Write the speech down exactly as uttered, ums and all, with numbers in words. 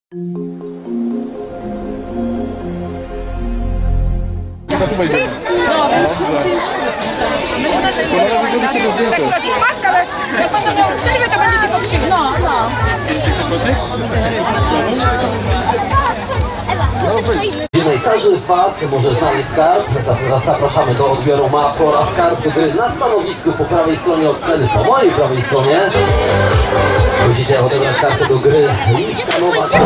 No tu wejdziemy. No, ale jak będą miał przerwę, to będzie tylko przyjść. No, no. Każdy z Was może znaleźć skarb. Zapraszamy do odbioru map oraz skarb do gry na stanowisku po prawej stronie od sceny, po mojej prawej stronie. Musicie odebrać kartę do gry i skanować